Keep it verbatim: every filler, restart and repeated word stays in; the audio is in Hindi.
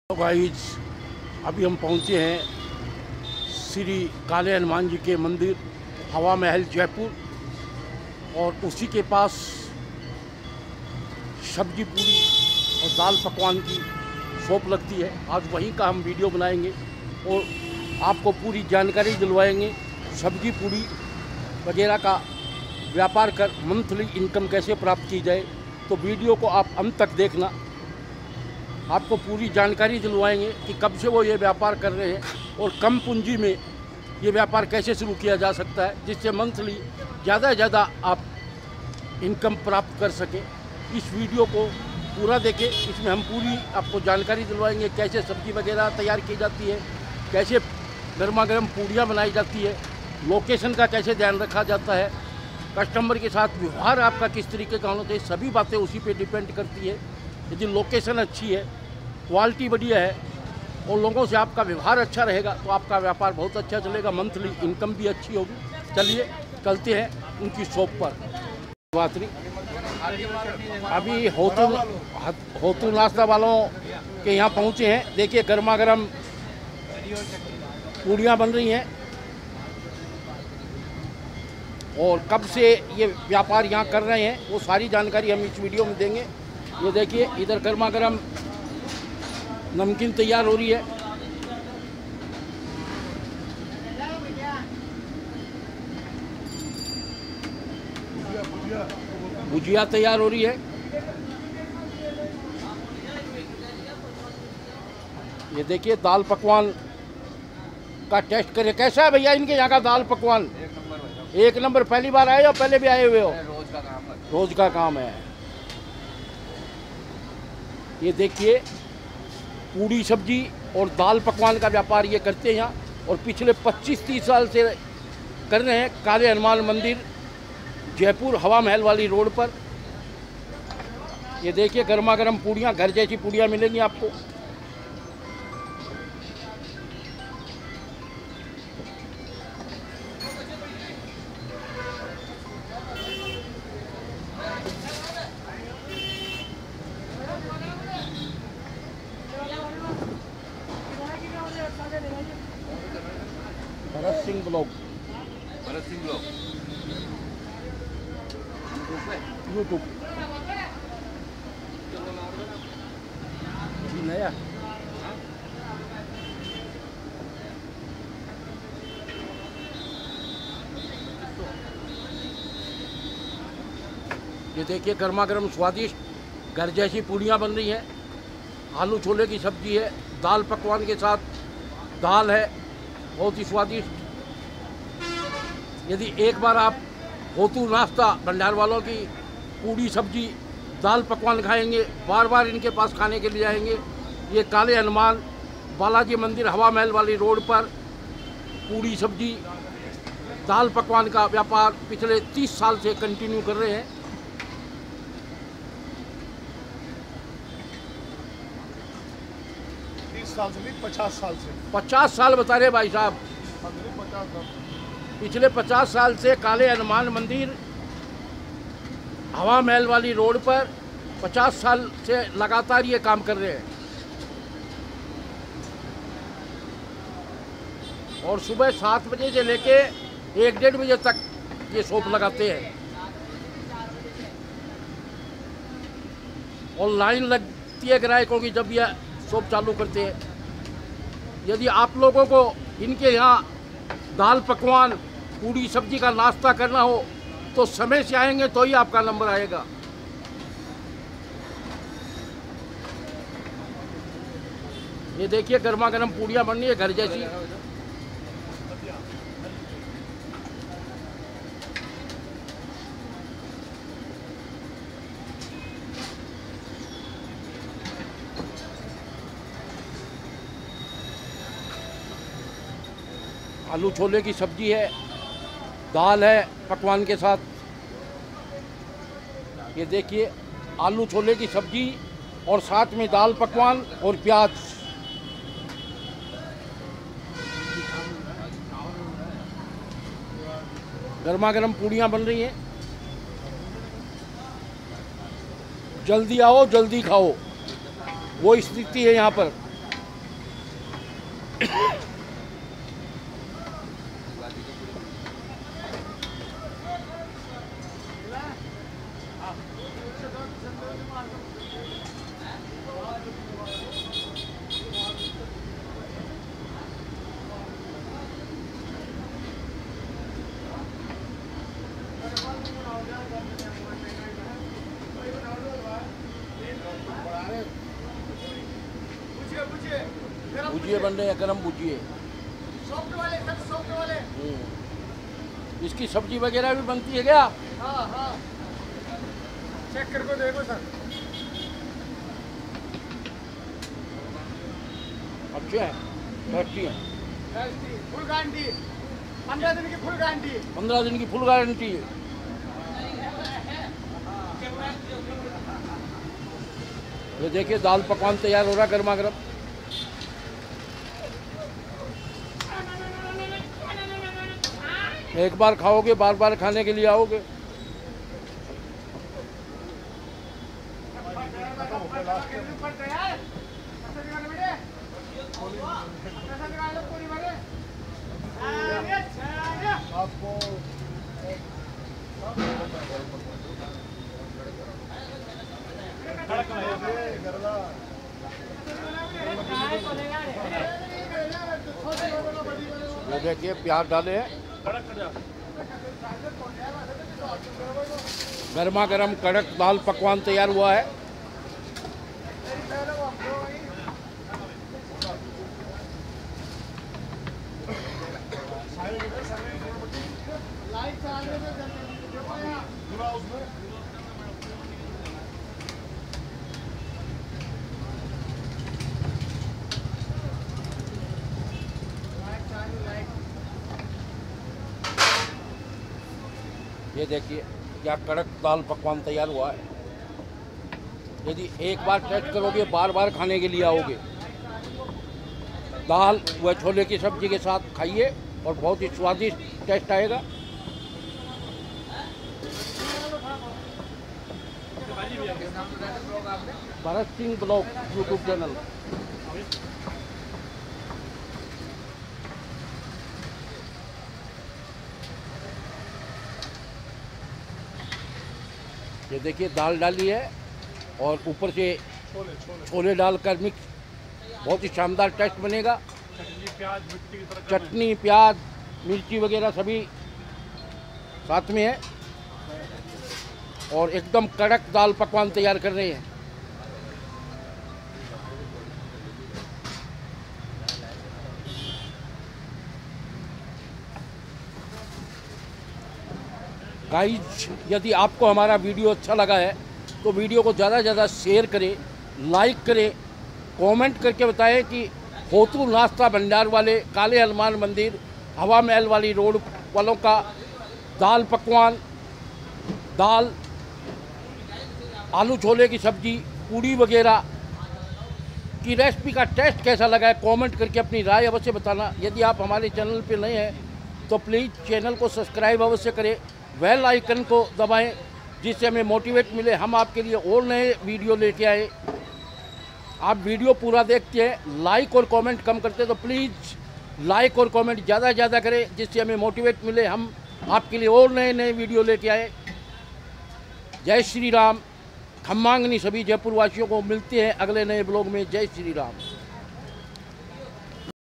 गाइस, अभी हम पहुंचे हैं श्री काले हनुमान जी के मंदिर हवा महल जयपुर, और उसी के पास सब्जी पूरी और दाल पकवान की शॉप लगती है। आज वहीं का हम वीडियो बनाएंगे और आपको पूरी जानकारी दिलवाएंगे। सब्जी पूरी वगैरह का व्यापार कर मंथली इनकम कैसे प्राप्त की जाए, तो वीडियो को आप अंत तक देखना। आपको पूरी जानकारी दिलवाएंगे कि कब से वो ये व्यापार कर रहे हैं और कम पूंजी में ये व्यापार कैसे शुरू किया जा सकता है, जिससे मंथली ज़्यादा से ज़्यादा आप इनकम प्राप्त कर सकें। इस वीडियो को पूरा देखें, इसमें हम पूरी आपको जानकारी दिलवाएंगे। कैसे सब्जी वगैरह तैयार की जाती है, कैसे गर्मा गर्म पूड़ियाँ बनाई जाती है, लोकेशन का कैसे ध्यान रखा जाता है, कस्टमर के साथ व्यवहार आपका किस तरीके का होना चाहिए, सभी बातें उसी पे डिपेंड करती है। यदि लोकेशन अच्छी है, क्वालिटी बढ़िया है और लोगों से आपका व्यवहार अच्छा रहेगा तो आपका व्यापार बहुत अच्छा चलेगा, मंथली इनकम भी अच्छी होगी। चलिए चलते हैं उनकी शॉप पर। बात नहीं, अभी होटल होटल नाश्ता वालों के यहाँ पहुँचे हैं। देखिए गर्मा गर्म पूड़ियाँ बन रही हैं और कब से ये व्यापार यहाँ कर रहे हैं वो सारी जानकारी हम इस वीडियो में देंगे। ये देखिए इधर गर्मा गर्म नमकीन तैयार हो रही है, भुजिया तैयार हो रही है। ये देखिए दाल पकवान का टेस्ट करिए, कैसा है भैया इनके यहाँ का दाल पकवान? एक नंबर। पहली बार आए हो, पहले भी आए हुए हो? रोज का काम है। रोज का काम है। ये देखिए पूड़ी सब्जी और दाल पकवान का व्यापार ये करते हैं यहाँ, और पिछले पच्चीस तीस साल से कर रहे हैं। काले हनुमान मंदिर जयपुर हवा महल वाली रोड पर। ये देखिए गर्मा गर्म पूड़ियाँ, घर जैसी पूड़ियाँ मिलेंगी आपको। Bharat Singh blog, Bharat Singh blog YouTube नया। ये देखिए गर्मा गर्म स्वादिष्ट घर जैसी पूड़ियाँ बन रही हैं। आलू छोले की सब्जी है, दाल पकवान के साथ दाल है, बहुत ही स्वादिष्ट। यदि एक बार आप होतू नाश्ता भंडार वालों की पूड़ी सब्जी दाल पकवान खाएंगे, बार बार इनके पास खाने के लिए आएंगे। ये काले हनुमान बालाजी मंदिर हवा महल वाली रोड पर पूड़ी सब्जी दाल पकवान का व्यापार पिछले तीस साल से कंटिन्यू कर रहे हैं। तीस साल से नहीं, पचास साल से। पचास साल बता रहे भाई साहब। पचास साल पिछले पचास साल से काले हनुमान मंदिर हवा महल वाली रोड पर पचास साल से लगातार ये काम कर रहे हैं, और सुबह सात बजे से लेके एक डेढ़ बजे तक ये शॉप लगाते हैं। और लाइन लगती है ग्राहकों की जब यह शॉप चालू करते हैं। यदि आप लोगों को इनके यहाँ दाल पकवान पूड़ी सब्जी का नाश्ता करना हो तो समय से आएंगे तो ही आपका नंबर आएगा। ये देखिए गर्मा गर्म पूड़ियाँ बन रही है घर जैसी। आलू छोले की सब्जी है, दाल है पकवान के साथ। ये देखिए आलू छोले की सब्जी और साथ में दाल पकवान और प्याज। गर्मा गर्म पूड़ियाँ बन रही हैं। जल्दी आओ जल्दी खाओ, वो स्थिति है यहाँ पर। भुजिए बन रहे हैं, गरम भुजिए। सॉफ्ट वाले सर, सॉफ्ट वाले। हम्म। इसकी सब्जी वगैरह भी बनती है क्या? हाँ हाँ, चेक करके देखो सर। अच्छे हैं, टेस्टी हैं। फुल गारंटी, पंद्रह दिन की फुल गारंटी। पंद्रह दिन की फुल गारंटी है। ये देखिए दाल पकवान तैयार हो रहा है गर्मा गर्म। एक बार खाओगे बार बार खाने के लिए आओगे। आपको ये देखिए प्याज डाले हैं, गर्मा गर्म कड़क दाल पकवान तैयार हुआ है। ये देखिए क्या कड़क दाल पकवान तैयार हुआ है। यदि एक बार टेस्ट करोगे बार बार खाने के लिए आओगे। दाल व छोले की सब्जी के साथ खाइए और बहुत ही स्वादिष्ट टेस्ट आएगा। Bharat Singh blog YouTube channel. ये देखिए दाल डाली है और ऊपर से छोले छोले छोले डालकर मिक्स, बहुत ही शानदार टेस्ट बनेगा। चटनी प्याज मिर्ची की तरह चटनी प्याज मिर्ची वगैरह सभी साथ में है और एकदम कड़क दाल पकवान तैयार कर रहे हैं। गाइज, यदि आपको हमारा वीडियो अच्छा लगा है तो वीडियो को ज़्यादा से ज़्यादा शेयर करें, लाइक करें, कमेंट करके बताएं कि होतू नाश्ता भंडार वाले काले हनुमान मंदिर हवा महल वाली रोड वालों का दाल पकवान, दाल, आलू छोले की सब्जी, पूड़ी वगैरह की रेसिपी का टेस्ट कैसा लगा है कमेंट करके अपनी राय अवश्य बताना। यदि आप हमारे चैनल पर नए हैं तो प्लीज़ चैनल को सब्सक्राइब अवश्य करें, बेल आइकन को दबाएं जिससे हमें मोटिवेट मिले, हम आपके लिए और नए वीडियो लेके आए। आप वीडियो पूरा देखते हैं, लाइक और कमेंट कम करते हैं तो प्लीज़ लाइक और कमेंट ज़्यादा से ज़्यादा करें जिससे हमें मोटिवेट मिले, हम आपके लिए और नए नए वीडियो लेके आए। जय श्री राम। खम्मांगनी सभी जयपुर वासियों को मिलते हैं अगले नए ब्लॉग में। जय श्री राम।